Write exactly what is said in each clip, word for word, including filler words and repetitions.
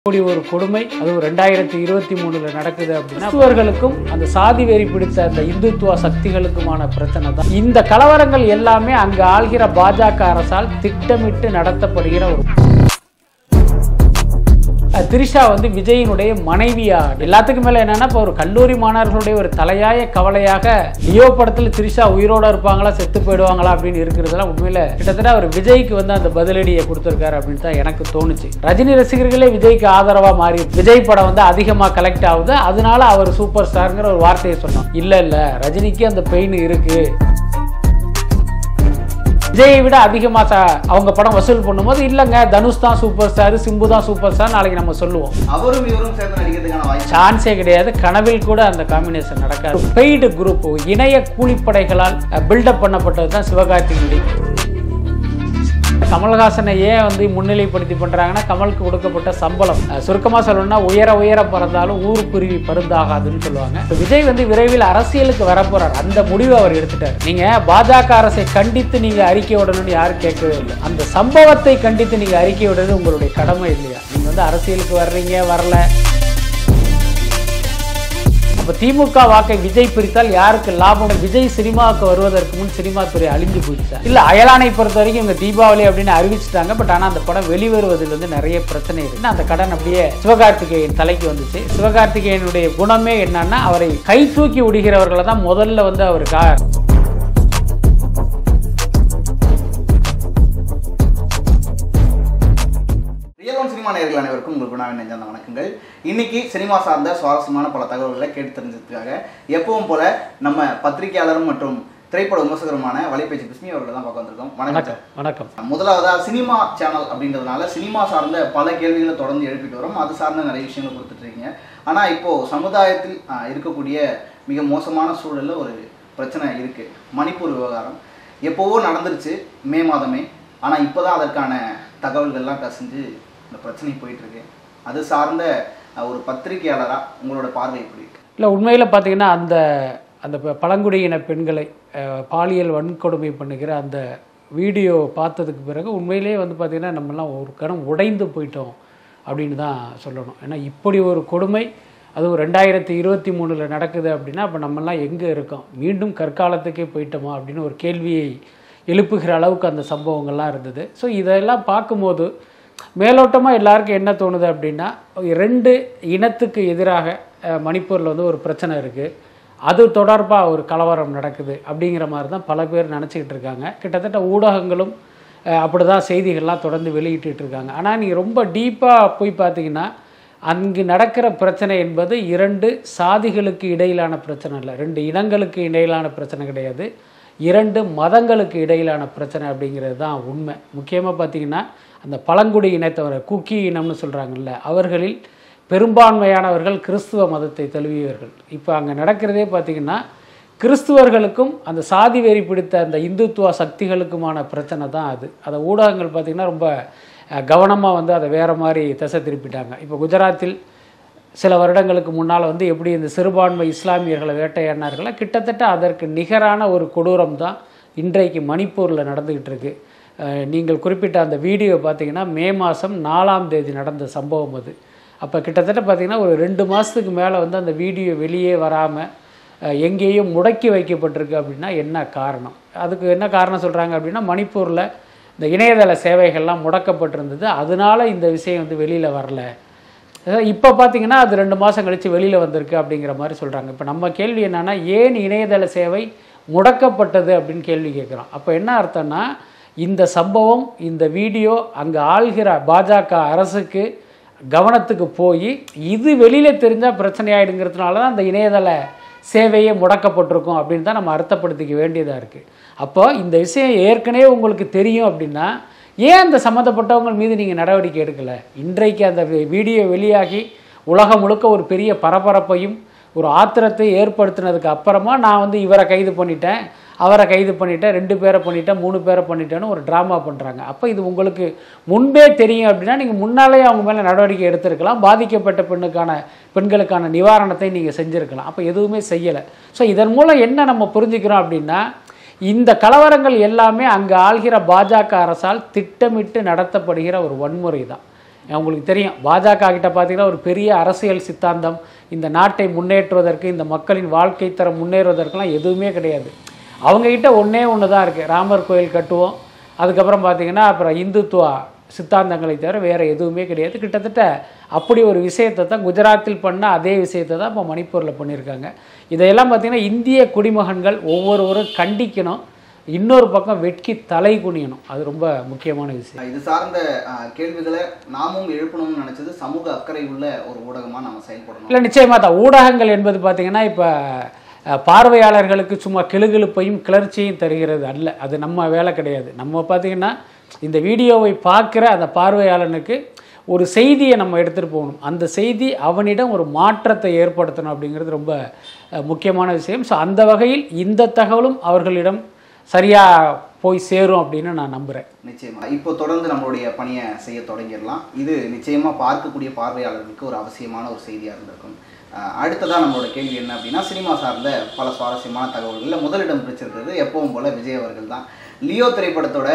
இப்படி ஒரு கொடுமை அது ரெண்டாயிரத்தி இருபத்தி மூணுல நடக்குது அப்படின்னா கிறிஸ்துவர்களுக்கும் அந்த சாதி வெறி பிடித்த அந்த இந்துத்துவ சக்திகளுக்குமான பிரச்சனை தான். இந்த கலவரங்கள் எல்லாமே அங்கு ஆள்கிற பாஜக அரசால் திட்டமிட்டு நடத்தப்படுகிற ஒரு த்ரிஷா வந்து விஜயினுடைய மனைவியா. எல்லாத்துக்கும் மேல என்னன்னா இப்போ ஒரு கல்லூரி மாணவர்களுடைய ஒரு தலையாய கவலையாக லியோ படத்துல த்ரிஷா உயிரோட இருப்பாங்களா செத்து போயிடுவாங்களா அப்படின்னு இருக்கிறதெல்லாம் உண்மையில கிட்டத்தட்ட அவர் விஜய்க்கு வந்து அந்த பதிலடியை கொடுத்திருக்காரு அப்படின்னு தான் எனக்கு தோணுச்சு. ரஜினி ரசிகர்களே விஜய்க்கு ஆதரவா மாறி விஜய் படம் வந்து அதிகமா கலெக்ட் ஆகுது, அதனால அவர் சூப்பர் ஸ்டார்ங்கிற ஒரு வார்த்தையை சொன்னோம். இல்ல இல்ல ரஜினிக்கு அந்த பெயின் இருக்கு. விஜயை விட அதிகமா அவங்க படம் வசூல் பண்ணும்போது இல்லங்க தனுஷ் தான் சூப்பர் ஸ்டார், சிம்பு தான் சூப்பர் ஸ்டார் நாளைக்கு நம்ம சொல்லுவோம். அவரும் இவரும் சேர்ந்து நடிக்கிறதுக்கான சான்ஸே கிடையாது. கனவில் கூட அந்த காம்பினேஷன் நடக்காது. பெய்டு குரூப் இணைய கூலிப்படைகளால் பில்டப் பண்ணப்பட்டது தான் சிவகார்த்திகேயன். கமல்ஹாசனை ஏன் வந்து முன்னிலைப்படுத்தி பண்றாங்கன்னா கமலுக்கு கொடுக்கப்பட்ட சம்பளம். சுருக்கமா சொல்லணும்னா உயர உயர பறந்தாலும் ஊர் குருவி பருந்தாகாதுன்னு சொல்லுவாங்க. விஜய் வந்து விரைவில் அரசியலுக்கு வரப்போறார். அந்த முடிவை அவர் எடுத்துட்டார். நீங்க பாஜக அரசை கண்டித்து நீங்க அறிக்கை விடணும்னு யாரும் கேட்கவே இல்லை. அந்த சம்பவத்தை கண்டித்து நீங்க அறிக்கை விடுறது உங்களுடைய கடமை இல்லையா? நீங்க வந்து அரசியலுக்கு வர்றீங்க வரல. இப்போ திமுக வாக்கை விஜய் பிரித்தால் யாருக்கு லாபம்? விஜய் சினிமாவுக்கு வருவதற்கு முன் சினிமா துறை அழிஞ்சு போயிடுச்சா? இல்லை அயலானை பொறுத்த வரைக்கும் இவங்க தீபாவளி அப்படின்னு அறிவிச்சிட்டாங்க. பட் ஆனால் அந்த படம் வெளிவருவதில் வந்து நிறைய பிரச்சனை இருக்கு. அந்த கடன் அப்படியே சிவகார்த்திகேயன் தலைக்கு வந்துச்சு. சிவகார்த்திகேயனுடைய குணமே என்னன்னா அவரை கை தூக்கி விடுகிறவர்களை தான் முதல்ல வந்து அவருக்கா RealOne சினிமா நேயர்கள் அனைவருக்கும் உங்களுக்கு வினாவின் நெஞ்சார்ந்த வணக்கங்கள். இன்னைக்கு சினிமா சார்ந்த சுவாரஸ்யமான பல தகவல்களை கேட்டு தெரிஞ்சதுக்காக எப்பவும் போல நம்ம பத்திரிகையாளரும் மற்றும் திரைப்பட விமர்சகருமான வலைப்பேச்சு பிஸ்மி அவர்களை தான் பார்க்க வந்திருக்கோம். வணக்கம். வணக்கம். முதலாவதா சினிமா சேனல் அப்படின்றதுனால சினிமா சார்ந்த பல கேள்விகளை தொடர்ந்து எழுப்பிட்டு வரோம். அது சார்ந்த நிறைய விஷயங்கள் கொடுத்துட்டு இருக்கீங்க. ஆனால் இப்போ சமுதாயத்தில் இருக்கக்கூடிய மிக மோசமான சூழல்ல ஒரு பிரச்சனை இருக்கு. மணிப்பூர் விவகாரம் எப்போவோ நடந்துருச்சு மே மாதமே. ஆனால் இப்போதான் அதற்கான தகவல்கள்லாம் கசிஞ்சு இந்த பிரச்சனை போயிட்டு இருக்கு. அது சார்ந்த ஒரு பத்திரிகையாளராக உங்களோட பார்வை எப்படி இருக்கு? இல்லை உண்மையில் பார்த்தீங்கன்னா அந்த அந்த பழங்குடியின பெண்களை பாலியல் வன்கொடுமை பண்ணுகிற அந்த வீடியோ பார்த்ததுக்கு பிறகு உண்மையிலேயே வந்து பார்த்திங்கன்னா நம்மலாம் ஒரு கணம் உடைந்து போயிட்டோம் அப்படின்னு தான் சொல்லணும். ஏன்னா இப்படி ஒரு கொடுமை அதுவும் ரெண்டாயிரத்தி இருபத்தி மூணில் நடக்குது அப்படின்னா அப்போ நம்மலாம் எங்கே இருக்கோம்? மீண்டும் கற்காலத்துக்கே போயிட்டோமா அப்படின்னு ஒரு கேள்வியை எழுப்புகிற அளவுக்கு அந்த சம்பவங்கள்லாம் இருந்தது. ஸோ இதெல்லாம் பார்க்கும்போது மேலோட்டமாக எல்லாருக்கும் என்ன தோணுது அப்படின்னா ரெண்டு இனத்துக்கு எதிராக மணிப்பூரில் வந்து ஒரு பிரச்சனை இருக்குது, அது தொடர்பாக ஒரு கலவரம் நடக்குது அப்படிங்கிற மாதிரி தான் பல பேர் நினச்சிக்கிட்டு இருக்காங்க. கிட்டத்தட்ட ஊடகங்களும் அப்படி தான் செய்திகள்லாம் தொடர்ந்து வெளியிட்டு இருக்காங்க. ஆனால் நீங்கள் ரொம்ப டீப்பாக போய் பார்த்தீங்கன்னா அங்கு நடக்கிற பிரச்சனை என்பது இரண்டு சாதிகளுக்கு இடையிலான பிரச்சனை இல்லை, ரெண்டு இனங்களுக்கு இடையிலான பிரச்சனை கிடையாது, இரண்டு மதங்களுக்கு இடையிலான பிரச்சனை அப்படிங்கிறது தான் உண்மை. முக்கியமாக பார்த்திங்கன்னா அந்த பழங்குடி இனத்தவர் குக்கி இனம்னு சொல்கிறாங்கல்ல, அவர்களில் பெரும்பான்மையானவர்கள் கிறிஸ்துவ மதத்தை தழுவியவர்கள். இப்போ அங்கே நடக்கிறதே பார்த்திங்கன்னா கிறிஸ்துவர்களுக்கும் அந்த சாதி வெறி பிடித்த அந்த இந்துத்துவ சக்திகளுக்குமான பிரச்சனை தான் அது. அதை ஊடகங்கள் பார்த்திங்கன்னா ரொம்ப கவனமாக வந்து அதை வேறு மாதிரி திசை திருப்பிட்டாங்க. இப்போ குஜராத்தில் சில வருடங்களுக்கு முன்னால் வந்து எப்படி இந்த சிறுபான்மை இஸ்லாமியர்களை வேட்டையாடினார்களோ கிட்டத்தட்ட அதற்கு நிகரான ஒரு கொடூரம் தான் இன்றைக்கு மணிப்பூரில் நடந்துக்கிட்டு இருக்கு. நீங்கள் குறிப்பிட்ட அந்த வீடியோ பார்த்திங்கன்னா மே மாதம் நாலாம் தேதி நடந்த சம்பவம் அது. அப்போ கிட்டத்தட்ட பார்த்திங்கன்னா ஒரு ரெண்டு மாதத்துக்கு மேலே வந்து அந்த வீடியோ வெளியே வராமல் எங்கேயும் முடக்கி வைக்கப்பட்டிருக்கு. அப்படின்னா என்ன காரணம்? அதுக்கு என்ன காரணம் சொல்கிறாங்க அப்படின்னா மணிப்பூரில் இந்த இணையதள சேவைகள்லாம் முடக்கப்பட்டிருந்தது, அதனால இந்த விஷயம் வந்து வெளியில் வரல. இப்போ பார்த்திங்கன்னா அது ரெண்டு மாதம் கழித்து வெளியில் வந்திருக்கு அப்படிங்கிற மாதிரி சொல்கிறாங்க. இப்போ நம்ம கேள்வி என்னென்னா ஏன் இணையதள சேவை முடக்கப்பட்டது அப்படின்னு கேள்வி கேட்குறோம். அப்போ என்ன அர்த்தம்னா இந்த சம்பவம் இந்த வீடியோ அங்கே ஆள்கிற பாஜக அரசுக்கு கவனத்துக்கு போய் இது வெளியில் தெரிஞ்சால் பிரச்சனை ஆகிடுங்கிறதுனால தான் அந்த இணையதள சேவையே முடக்கப்பட்டிருக்கும் அப்படின்னு தான் நம்ம அர்த்தப்படுத்திக்க வேண்டியதாக இருக்குது. அப்போ இந்த விஷயம் ஏற்கனவே உங்களுக்கு தெரியும் அப்படின்னா ஏன் அந்த சம்மந்தப்பட்டவங்க மீது நீங்கள் நடவடிக்கை எடுக்கலை? இன்றைக்கு அந்த வீடியோ வெளியாகி உலகம் முழுக்க ஒரு பெரிய பரபரப்பையும் ஒரு ஆத்திரத்தை ஏற்படுத்தினதுக்கு அப்புறமா நான் வந்து இவரை கைது பண்ணிட்டேன் அவரை கைது பண்ணிட்டேன் ரெண்டு பேரை பண்ணிட்டேன் மூணு பேரை பண்ணிட்டேன்னு ஒரு ட்ராமா பண்ணுறாங்க. அப்போ இது உங்களுக்கு முன்பே தெரியும் அப்படின்னா நீங்கள் முன்னாலே அவங்க மேலே நடவடிக்கை எடுத்திருக்கலாம், பாதிக்கப்பட்ட பெண்ணுக்கான பெண்களுக்கான நிவாரணத்தை நீங்கள் செஞ்சுருக்கலாம். அப்போ எதுவுமே செய்யலை. ஸோ இதன் மூலம் என்ன நம்ம புரிஞ்சுக்கிறோம் அப்படின்னா இந்த கலவரங்கள் எல்லாமே அங்கு ஆள்கிற பாஜக அரசால் திட்டமிட்டு நடத்தப்படுகிற ஒரு வன்முறை தான். உங்களுக்கு தெரியும் பாஜக கிட்ட பார்த்தீங்கன்னா ஒரு பெரிய அரசியல் சித்தாந்தம், இந்த நாட்டை முன்னேற்றுவதற்கு, இந்த மக்களின் வாழ்க்கை தரம் முன்னேறுவதற்கெல்லாம் எதுவுமே கிடையாது. அவங்கக்கிட்ட ஒன்றே ஒன்று தான் இருக்குது, ராமர் கோயில் கட்டுவோம், அதுக்கப்புறம் பார்த்திங்கன்னா அப்புறம் இந்துத்துவா சித்தாந்தங்களை தவிர வேறு எதுவுமே கிடையாது. கிட்டத்தட்ட அப்படி ஒரு விஷயத்தை தான் குஜராத்தில் பண்ண அதே விஷயத்தை தான் இப்போ மணிப்பூரில் பண்ணியிருக்காங்க. இதையெல்லாம் பார்த்திங்கன்னா இந்திய குடிமகன்கள் ஒவ்வொருவரும் கண்டிக்கணும், இன்னொரு பக்கம் வெட்கி தலை குனியணும். அது ரொம்ப முக்கியமான விஷயம். இது சார்ந்த கேள்விகளை நாமும் எழுப்பணும்னு நினச்சது சமூக அக்கறை உள்ள ஒரு ஊடகமாக நம்ம செயல்படணும். இல்லை, நிச்சயமாக தான். ஊடகங்கள் என்பது பார்த்திங்கன்னா இப்போ பார்வையாளர்களுக்கு சும்மா கிளுகிழுப்பையும் கிளர்ச்சியும் தருகிறது அல்ல, அது நம்ம வேலை கிடையாது. நம்ம பார்த்திங்கன்னா இந்த வீடியோவை பார்க்குற அந்த பார்வையாளனுக்கு ஒரு செய்தியை நம்ம எடுத்துகிட்டு போகணும், அந்த செய்தி அவனிடம் ஒரு மாற்றத்தை ஏற்படுத்தணும் அப்படிங்கிறது ரொம்ப முக்கியமான விஷயம். ஸோ அந்த வகையில் இந்த தகவலும் அவர்களிடம் சரியாக போய் சேரும் அப்படின்னு நான் நம்புகிறேன். நிச்சயமாக இப்போ தொடர்ந்து நம்மளுடைய பணியை செய்ய தொடங்கிடலாம். இது நிச்சயமாக பார்க்கக்கூடிய பார்வையாளர்களுக்கு ஒரு அவசியமான ஒரு செய்தியாக இருந்திருக்கும். அடுத்ததாக நம்மளோட கேள்வி என்ன அப்படின்னா, சினிமா சார்ந்த பல சுவாரஸ்யமான தகவல்களில் முதலிடம் பிடிச்சிருக்கிறது எப்பவும் போல் விஜய் அவர்கள் தான். லியோ திரைப்படத்தோட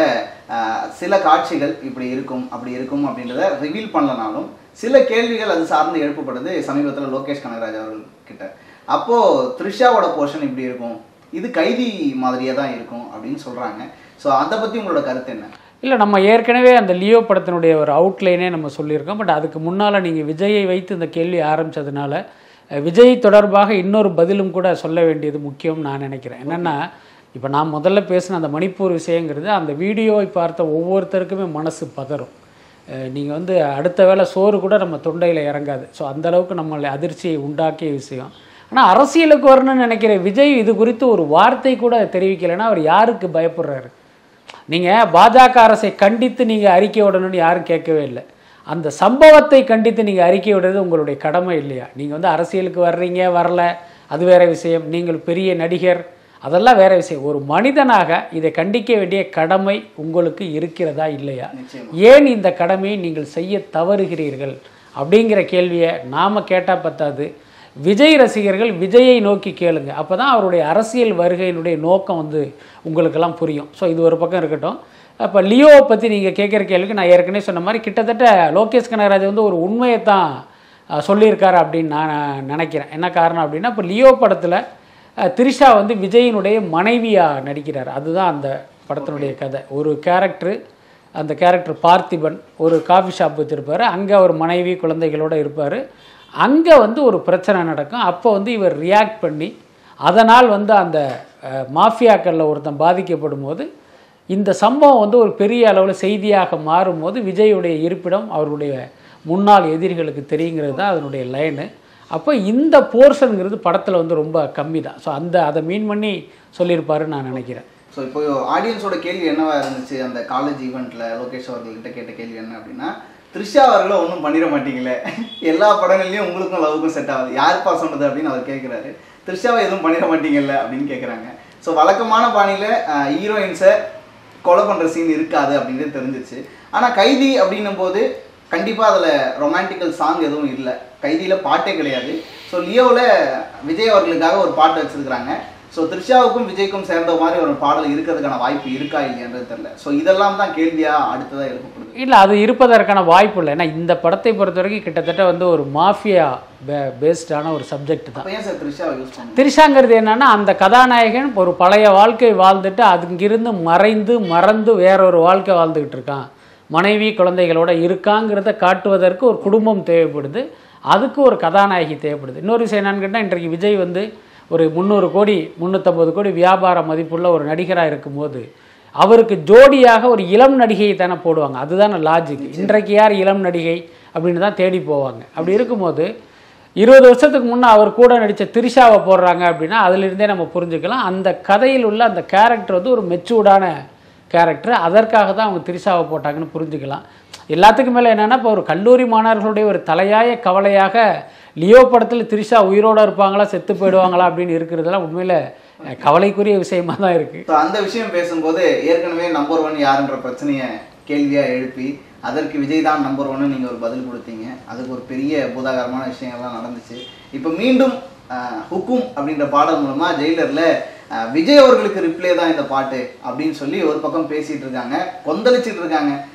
சில காட்சிகள் இப்படி இருக்கும் அப்படி இருக்கும் அப்படின்றத ரிவீல் பண்ணலனாலும் சில கேள்விகள் அது சார்ந்து எழுப்பப்படுது சமீபத்தில் லோகேஷ் கனகராஜ் அவர்கள் கிட்ட. அப்போது த்ரிஷாவோட போர்ஷன் இப்படி இருக்கும், இது கைதி மாதிரியே தான் இருக்கும் அப்படின்னு சொல்கிறாங்க. ஸோ அதை பற்றி உங்களோட கருத்து என்ன? இல்லை, நம்ம ஏற்கனவே அந்த லியோ படத்தினுடைய ஒரு அவுட்லைனே நம்ம சொல்லியிருக்கோம். பட் அதுக்கு முன்னால் நீங்கள் விஜயை வைத்து இந்த கேள்வி ஆரம்பித்ததுனால விஜய் தொடர்பாக இன்னொரு பதிலும் கூட சொல்ல வேண்டியது முக்கியம் நான் நினைக்கிறேன். என்னென்னா, இப்போ நான் முதல்ல பேசின அந்த மணிப்பூர் விஷயங்கிறது அந்த வீடியோவை பார்த்த ஒவ்வொருத்தருக்குமே மனசு பதறும். நீங்கள் வந்து அடுத்த வேளை சோறு கூட நம்ம தொண்டையில் இறங்காது. ஸோ அந்தளவுக்கு நம்மளை அதிர்ச்சியை உண்டாக்கிய விஷயம். ஆனால் அரசியலுக்கு வரணும்னு நினைக்கிற விஜய் இது குறித்து ஒரு வார்த்தை கூட தெரிவிக்கலைன்னா அவர் யாருக்கு பயப்படுறாரு? நீங்கள் பாஜக அரசை கண்டித்து நீங்கள் அறிக்கை விடணும்னு யாரும் கேட்கவே இல்லை. அந்த சம்பவத்தை கண்டித்து நீங்கள் அறிக்கை விடுறது உங்களுடைய கடமை இல்லையா? நீங்கள் வந்து அரசியலுக்கு வர்றீங்க வரல, அது வேறு விஷயம். நீங்கள் பெரிய நடிகர், அதெல்லாம் வேறு விஷயம். ஒரு மனிதனாக இதை கண்டிக்க வேண்டிய கடமை உங்களுக்கு இருக்கிறதா இல்லையா? ஏன் இந்த கடமையை நீங்கள் செய்ய தவறுகிறீர்கள் அப்படிங்கிற கேள்வியை நாம் கேட்டால் பத்தாது, விஜய் ரசிகர்கள் விஜயை நோக்கி கேளுங்க. அப்போ தான் அவருடைய அரசியல் வருகையினுடைய நோக்கம் வந்து உங்களுக்கெல்லாம் புரியும். ஸோ இது ஒரு பக்கம் இருக்கட்டும். அப்போ லியோவை பற்றி நீங்கள் கேட்குற கேள்விக்கு நான் ஏற்கனவே சொன்ன மாதிரி கிட்டத்தட்ட லோகேஷ் கனகராஜ் வந்து ஒரு உண்மையை தான் சொல்லியிருக்காரு அப்படின்னு நான் நினைக்கிறேன். என்ன காரணம் அப்படின்னா, இப்போ லியோ படத்தில் த்ரிஷா வந்து விஜயினுடைய மனைவியாக நடிக்கிறார். அதுதான் அந்த படத்தினுடைய கதை. ஒரு கேரக்டரு, அந்த கேரக்டர் பார்த்திபன் ஒரு காஃபி ஷாப் வச்சுருப்பார், அங்கே ஒரு மனைவி குழந்தைகளோடு இருப்பார். அங்கே வந்து ஒரு பிரச்சனை நடக்கும். அப்போ வந்து இவர் ரியாக்ட் பண்ணி அதனால் வந்து அந்த மாஃபியாக்களில் ஒருத்தன் பாதிக்கப்படும் போது இந்த சம்பவம் வந்து ஒரு பெரிய அளவில் செய்தியாக மாறும்போது விஜயுடைய இருப்பிடம் அவருடைய முன்னாள் எதிரிகளுக்கு தெரியுங்கிறது தான் அதனுடைய லைனு. அப்போ இந்த போர்ஷனுங்கிறது படத்தில் வந்து ரொம்ப கம்மி தான். ஸோ அந்த அதை மீன் பண்ணி சொல்லியிருப்பாருன்னு நான் நினைக்கிறேன். ஸோ இப்போ ஆடியன்ஸோட கேள்வி என்னவா இருந்துச்சு அந்த காலேஜ் ஈவெண்ட்டில் லோகேஷ் அவர்கள்கிட்ட கேட்ட கேள்வி என்ன அப்படின்னா, த்ரிஷா அவர்களும் ஒன்றும் பண்ணிட மாட்டீங்களே, எல்லா படங்கள்லையும் உங்களுக்கும் லவ்வுக்கும் செட் ஆகுது, யாருப்பா சொன்னது அப்படின்னு அவர் கேட்குறாரு. த்ரிஷாவை எதுவும் பண்ணிட மாட்டீங்கல்ல அப்படின்னு கேட்குறாங்க. ஸோ வழக்கமான பாணியில் ஹீரோயின்ஸை கொலை பண்ணுற சீன் இருக்காது அப்படின்றது தெரிஞ்சிச்சு. ஆனால் கைதி அப்படின்னும் போது கண்டிப்பாக அதில் ரொமான்டிக்கல் சாங் எதுவும் இல்லை, கைதியில் பாட்டே கிடையாது. ஸோ லியோவில் விஜய் அவர்களுக்காக ஒரு பாட்டு வச்சுருக்கிறாங்க. ஸோ த்ரிஷாவுக்கும் விஜய்க்கும் சேர்ந்த மாதிரி ஒரு பாடல் இருக்கிறதுக்கான வாய்ப்பு இருக்கா இல்லைன்றது தெரியல. ஸோ இதெல்லாம் தான் கேள்வியாக அடுத்ததாக எழுப்பப்படுது. இல்லை, அது இருப்பதற்கான வாய்ப்பு இல்லை. ஏன்னா இந்த படத்தை பொறுத்த வரைக்கும் கிட்டத்தட்ட வந்து ஒரு மாஃபியா பே பேஸ்டான ஒரு சப்ஜெக்ட் தான். ஏன் சார் த்ரிஷாவை யூஸ் பண்ணுங்க? த்ரிஷாங்கிறது என்னென்னா, அந்த கதாநாயகன் ஒரு பழைய வாழ்க்கை வாழ்ந்துட்டு அதுங்கிருந்து மறைந்து மறந்து வேற ஒரு வாழ்க்கை வாழ்ந்துக்கிட்டு இருக்கான், மனைவி குழந்தைகளோட இருக்காங்கிறத காட்டுவதற்கு ஒரு குடும்பம் தேவைப்படுது, அதுக்கு ஒரு கதாநாயகி தேவைப்படுது. இன்னொரு விஷயம் என்னன்னு கேட்டால், இன்றைக்கு விஜய் வந்து ஒரு முந்நூறு கோடி முந்நூற்றம்பது கோடி வியாபார மதிப்புள்ள ஒரு நடிகராக இருக்கும்போது அவருக்கு ஜோடியாக ஒரு இளம் நடிகையை தானே போடுவாங்க. அதுதானே லாஜிக். இன்றைக்கு யார் இளம் நடிகை அப்படின்னு தான் தேடி போவாங்க. அப்படி இருக்கும்போது இருபது வருஷத்துக்கு முன்னே அவர் கூட நடித்த த்ரிஷாவை போடுறாங்க அப்படின்னா அதிலிருந்தே நம்ம புரிஞ்சுக்கலாம் அந்த கதையில் உள்ள அந்த கேரக்டர் வந்து ஒரு மெச்சூர்டான கேரக்டர், அதற்காக தான் அவங்க த்ரிஷாவை போட்டாங்கன்னு புரிஞ்சுக்கலாம். எல்லாத்துக்கும் மேலே என்னென்னா, இப்போ ஒரு கல்லூரி மாணவர்களுடைய ஒரு தலையாய கவலையாக லியோ படத்தில் த்ரிஷா உயிரோடு இருப்பாங்களா செத்து போயிடுவாங்களா அப்படின்னு இருக்கிறதெல்லாம் உண்மையில் கவலைக்குரிய விஷயமா தான் இருக்குது. ஸோ அந்த விஷயம் பேசும்போது ஏற்கனவே நம்பர் ஒன் யாருன்ற பிரச்சனையை கேள்வியாக எழுப்பி அதற்கு விஜய் தான் நம்பர் ஒன்னு நீங்கள் ஒரு பதில் கொடுத்தீங்க. அதுக்கு ஒரு பெரிய பூதாகரமான விஷயங்கள்லாம் நடந்துச்சு. இப்போ மீண்டும் ஹுக்கும் அப்படின்ற பாடல் மூலமாக ஜெயிலரில் விஜய் அவர்களுக்கு ரிப்ளே தான் இந்த பாட்டு அப்படின்னு சொல்லி ஒரு பக்கம் பேசிகிட்டு இருக்காங்க, கொந்தளிச்சிட்டு இருக்காங்க.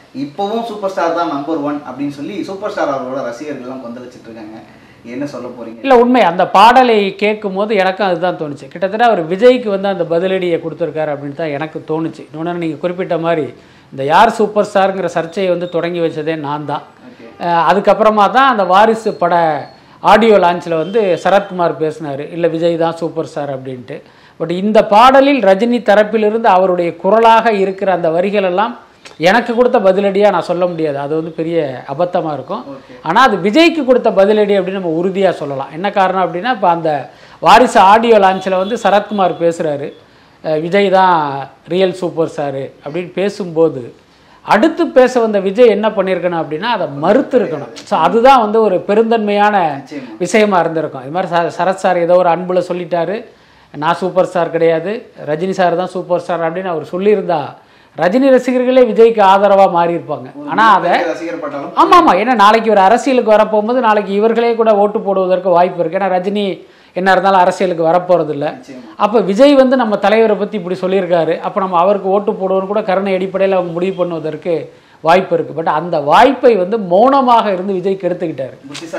இப்போவும் சூப்பர் ஸ்டார் தான் நம்பர் ஒன் அப்படின்னு சொல்லி சூப்பர் ஸ்டார் அவரோட ரசிகர்கள்லாம் கொந்தளிச்சிட்டு இருக்காங்க. என்ன சொல்ல போறீங்க? இல்லை, உண்மை அந்த பாடலை கேட்கும் போது எனக்கும் அதுதான் தோணுச்சு. கிட்டத்தட்ட அவர் விஜய்க்கு வந்து அந்த பதிலடியை கொடுத்துருக்காரு அப்படின்னு தான் எனக்கு தோணுச்சு. இன்னொன்று நீங்கள் குறிப்பிட்ட மாதிரி இந்த யார் சூப்பர் ஸ்டாருங்கிற சர்ச்சையை வந்து தொடங்கி வச்சதே நான் தான். அதுக்கப்புறமா தான் அந்த வாரிசு பட ஆடியோ லான்ச்சில் வந்து சரத்குமார் பேசினார், இல்லை விஜய் தான் சூப்பர் ஸ்டார் அப்படின்ட்டு. பட் இந்த பாடலில் ரஜினி தரப்பிலிருந்து அவருடைய குரலாக இருக்கிற அந்த வரிகள் எல்லாம் எனக்கு கொடுத்த பதிலடியாக நான் சொல்ல முடியாது, அது வந்து பெரிய அபத்தமாக இருக்கும். ஆனால் அது விஜய்க்கு கொடுத்த பதிலடி அப்படின்னு நம்ம உறுதியாக சொல்லலாம். என்ன காரணம் அப்படின்னா, இப்போ அந்த வாரிசு ஆடியோ லான்ச்சில் வந்து சரத்குமார் பேசுகிறாரு, விஜய் தான் ரியல் சூப்பர் ஸ்டாரு அப்படின்னு பேசும்போது அடுத்து பேச வந்த விஜய் என்ன பண்ணியிருக்கணும் அப்படின்னா அதை மறுத்து இருக்கணும். ஸோ அதுதான் வந்து ஒரு பெருந்தன்மையான விஷயமா இருந்திருக்கும். இது மாதிரி ச சரத் சார் ஏதோ ஒரு அன்புல சொல்லிட்டாரு, நான் சூப்பர் ஸ்டார் கிடையாது, ரஜினி சார் தான் சூப்பர் ஸ்டார் அப்படின்னு அவர் சொல்லியிருந்தா ரஜினி ரசிகர்களே விஜய்க்கு ஆதரவாக மாறி இருப்பாங்க. ஆனால் அதை ஆமாம் ஆமாம் ஏன்னா நாளைக்கு ஒரு அரசியலுக்கு வரப்போகும்போது நாளைக்கு இவர்களே கூட ஓட்டு போடுவதற்கு வாய்ப்பு இருக்குது. ஏன்னா ரஜினி என்ன இருந்தாலும் அரசியலுக்கு வரப்போகிறது இல்லை. அப்போ விஜய் வந்து நம்ம தலைவரை பற்றி இப்படி சொல்லியிருக்காரு, அப்போ நம்ம அவருக்கு ஓட்டு போடுவோன்னு கூட கருணை அடிப்படையில் அவங்க முடிவு பண்ணுவதற்கு வாய்ப்பு இருக்குது. பட் அந்த வாய்ப்பை வந்து மௌனமாக இருந்து விஜய் கெடுத்துக்கிட்டாரு,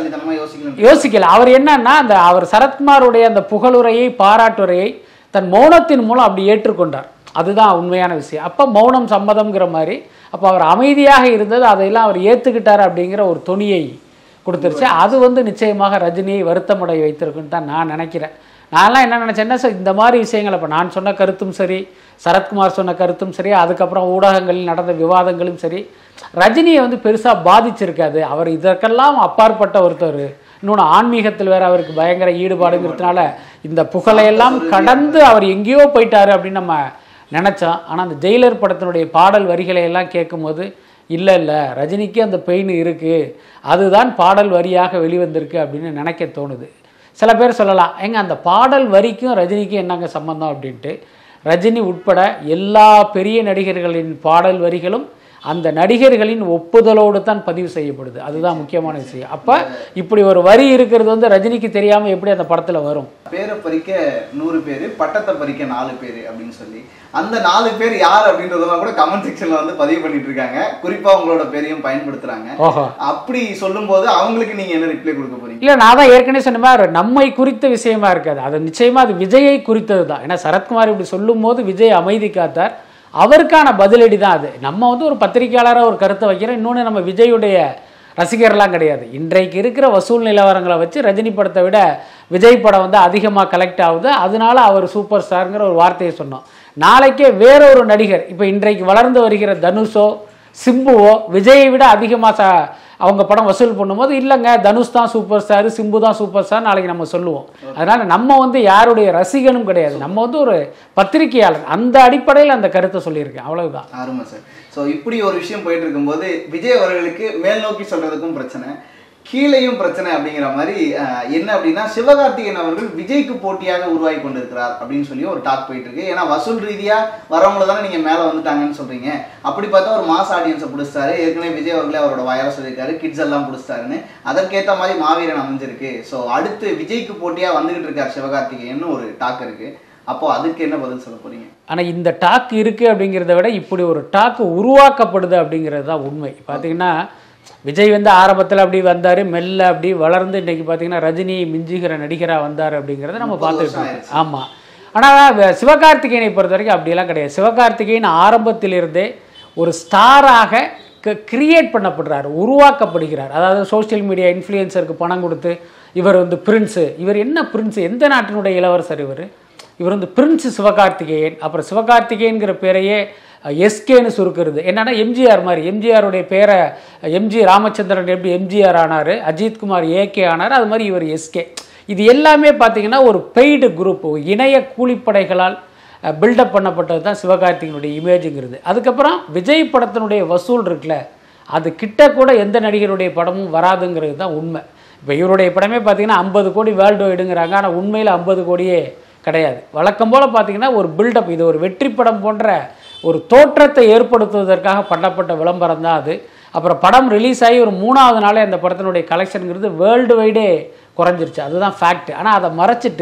யோசிக்கல. அவர் என்னன்னா அந்த அவர் சரத்குமாருடைய அந்த புகழுரையை பாராட்டுரையை தன் மௌனத்தின் மூலம் அப்படி ஏற்றுக்கொண்டார். அதுதான் உண்மையான விஷயம். அப்போ மௌனம் சம்மதம்ங்கிற மாதிரி அப்போ அவர் அமைதியாக இருந்தது, அதையெல்லாம் அவர் ஏற்றுக்கிட்டார் அப்படிங்கிற ஒரு துணியை கொடுத்துருச்சு. அது வந்து நிச்சயமாக ரஜினியை வருத்தமடைய வைத்திருக்குன்னு தான் நான் நினைக்கிறேன். நான்லாம் என்ன நினச்சேன்னா, சார் இந்த மாதிரி விஷயங்கள் இப்போ நான் சொன்ன கருத்தும் சரி, சரத்குமார் சொன்ன கருத்தும் சரி, அதுக்கப்புறம் ஊடகங்களில் நடந்த விவாதங்களும் சரி, ரஜினியை வந்து பெருசாக பாதிச்சிருக்காது. அவர் இதற்கெல்லாம் அப்பாற்பட்ட ஒருத்தர், இன்னொன்று ஆன்மீகத்தில் வேறு அவருக்கு பயங்கர ஈடுபாடுங்கிறதுனால இந்த புகழையெல்லாம் கடந்து அவர் எங்கேயோ போயிட்டாரு அப்படின்னு நம்ம நினச்சோம். ஆனால் அந்த ஜெயிலர் படத்தினுடைய பாடல் வரிகளை எல்லாம் கேட்கும்போது இல்லை இல்லை ரஜினிக்கு அந்த பெயின் இருக்குது, அதுதான் பாடல் வரியாக வெளிவந்திருக்கு அப்படின்னு நினைக்க தோணுது. சில பேர் சொல்லலாம், எங்க அந்த பாடல் வரிக்கும் ரஜினிக்கும் என்னங்க சம்பந்தம் அப்படின்ட்டு. ரஜினி உட்பட எல்லா பெரிய நடிகர்களின் பாடல் வரிகளும் அந்த நடிகர்களின் ஒப்புதலோடு தான் பதிவு செய்யப்படுது. அதுதான் முக்கியமான விஷயம். அப்போ இப்படி ஒரு வரி இருக்கிறது வந்து ரஜினிக்கு தெரியாமல் எப்படி அந்த படத்தில் வரும்? பேரை பறிக்க நூறு பேர், பட்டத்தை பறிக்க நாலு பேர் அப்படின்னு சொல்லி அந்த நாலு பேர் யார் அப்படின்றதெல்லாம் கூட கமெண்ட் செக்ஷன்ல வந்து பதிவு பண்ணிட்டு இருக்காங்க. குறிப்பா உங்களோட பேரையும் பயன்படுத்துறாங்க. அப்படி சொல்லும் போது அவங்களுக்கு நீங்க என்ன ரிப்ளை கொடுக்க போறீங்க? இல்ல, நான் தான் ஏற்கனவே சொன்ன மாதிரி நம்மை குறித்த விஷயமா இருக்காது, அது நிச்சயமா அது விஜயை குறித்தது தான். ஏன்னா சரத்குமார் இப்படி சொல்லும் போது விஜய் அமைதி காத்தார், அவருக்கான பதிலடி தான் அது. நம்ம வந்து ஒரு பத்திரிகையாளராக ஒரு கருத்தை வைக்கிறோம். இன்னொன்று நம்ம விஜயுடைய ரசிகர்லாம் கிடையாது. இன்றைக்கு இருக்கிற வசூல் நிலவரங்களை வச்சு ரஜினி படத்தை விட விஜய் படம் வந்து அதிகமாக கலெக்ட் ஆகுது, அதனால அவர் சூப்பர் ஸ்டாருங்கிற ஒரு வார்த்தையை சொன்னோம். நாளைக்கே வேறொரு நடிகர், இப்போ இன்றைக்கு வளர்ந்து வருகிற தனுஷோ சிம்புவோ விஜயை விட அதிகமாக ச அவங்க படம் வசூல் பண்ணும்போது இல்லைங்க தனுஷ் தான் சூப்பர் ஸ்டார், சிம்பு தான் சூப்பர் ஸ்டார் நாளைக்கு நம்ம சொல்லுவோம். அதனால நம்ம வந்து யாருடைய ரசிகனும் கிடையாது, நம்ம வந்து ஒரு பத்திரிகையாளர். அந்த அடிப்படையில் அந்த கருத்தை சொல்லியிருக்கேன், அவ்வளவுதான். ஆமாம் சார். ஸோ இப்படி ஒரு விஷயம் போயிட்டு இருக்கும்போது விஜய் அவர்களுக்கு மேல் நோக்கி சொல்றதுக்கும் பிரச்சனை, கீழையும் பிரச்சனை அப்படிங்கிற மாதிரி என்ன அப்படின்னா, சிவகார்த்திகேயன் அவர்கள் விஜய்க்கு போட்டியாக உருவாகி கொண்டிருக்கிறார் அப்படின்னு சொல்லி ஒரு டாக் போயிட்டு இருக்கு. ஏன்னா வசூல் ரீதியா வரவங்கள தானே நீங்க மேல வந்துட்டாங்கன்னு சொல்றீங்க. அப்படி பார்த்தா ஒரு மாஸ் ஆடியன்ஸை பிடிச்சாரு. ஏற்கனவே விஜய் அவர்களே அவரோட வயலை சொல்லியிருக்காரு, கிட்ஸ் எல்லாம் பிடிச்சாருன்னு. அதற்கேற்ற மாதிரி மாவீரன் அமைஞ்சிருக்கு. ஸோ அடுத்து விஜய்க்கு போட்டியா வந்துகிட்டு இருக்கார் சிவகார்த்திகேயன் ஒரு டாக் இருக்கு. அப்போ அதுக்கு என்ன பதில் சொல்ல போறீங்க? ஆனா இந்த டாக் இருக்கு அப்படிங்கிறத விட இப்படி ஒரு டாக் உருவாக்கப்படுது அப்படிங்கிறது தான் உண்மை. பார்த்தீங்கன்னா விஜய் வந்து ஆரம்பத்தில் அப்படி வந்தார், மெல்ல அப்படி வளர்ந்து இன்றைக்கி பார்த்தீங்கன்னா ரஜினி மிஞ்சுகிற நடிகராக வந்தார் அப்படிங்கிறத நம்ம பார்த்துக்கிட்டோம். ஆமாம். ஆனால் சிவகார்த்திகேயனை பொறுத்த வரைக்கும் அப்படியெல்லாம் கிடையாது. சிவகார்த்திகேயன் ஆரம்பத்திலிருந்தே ஒரு ஸ்டாராக க கிரியேட் பண்ணப்படுறார், உருவாக்கப்படுகிறார். அதாவது சோஷியல் மீடியா இன்ஃப்ளூயன்சருக்கு பணம் கொடுத்து இவர் வந்து பிரின்ஸு, இவர் என்ன பிரின்ஸு, எந்த நாட்டினுடைய இளவரசர் இவர், இவர் வந்து பிரின்ஸ் சிவகார்த்திகேயன். அப்புறம் சிவகார்த்திகேயன்கிற பேரையே எஸ்கேன்னு சுருக்கிறது. என்னன்னா எம்ஜிஆர் மாதிரி, எம்ஜிஆருடைய பேரை எம்ஜி ராமச்சந்திரன் எப்படி எம்ஜிஆர் ஆனார், அஜித்குமார் ஏகே ஆனார், அது மாதிரி இவர் எஸ்கே. இது எல்லாமே பார்த்தீங்கன்னா ஒரு பெய்டு குரூப், இணைய கூலிப்படைகளால் பில்டப் பண்ணப்பட்டது தான் சிவகார்த்திகனுடைய இமேஜுங்கிறது. அதுக்கப்புறம் விஜய் படத்தினுடைய வசூல் இருக்குல்ல, அது கிட்ட கூட எந்த நடிகருடைய படமும் வராதுங்கிறது தான் உண்மை. இப்போ இவருடைய படமே பார்த்தீங்கன்னா ஐம்பது கோடி வேர்ல்டு வைடுங்கிறாங்க, ஆனால் உண்மையில் ஐம்பது கோடியே கிடையாது. வழக்கம் போல் பார்த்தீங்கன்னா ஒரு பில்டப், இது ஒரு வெற்றி படம் போன்ற ஒரு தோற்றத்தை ஏற்படுத்துவதற்காக பண்ணப்பட்ட விளம்பரம் தான் அது. அப்புறம் படம் ரிலீஸ் ஆகி ஒரு மூணாவது நாளே அந்த படத்தினுடைய கலெக்ஷனுங்கிறது வேர்ல்டு வைடே குறைஞ்சிருச்சு, அதுதான் ஃபேக்ட். ஆனால் அதை மறைச்சிட்டு